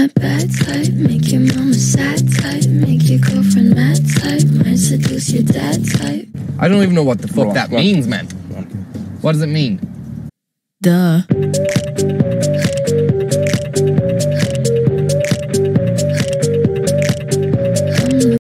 that bad type, make your mama sad type, make your girlfriend mad type, might seduce your dad type. I don't even know what the fuck that means, man. What does it mean? Duh.